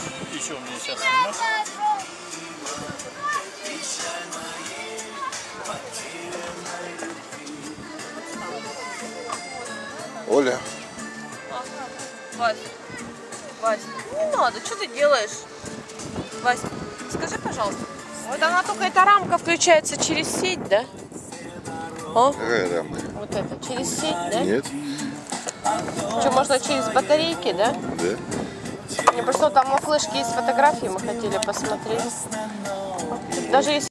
И что, мне сейчас снимать? Оля. Вась, Вась, не надо, что ты делаешь? Вась, скажи, пожалуйста. Вот она только, эта рамка включается через сеть, да? О, Какая рамка? вот это, через сеть, да? Нет. Что, можно через батарейки, да? Да. Не, просто там на флешке есть фотографии, мы хотели посмотреть. Даже если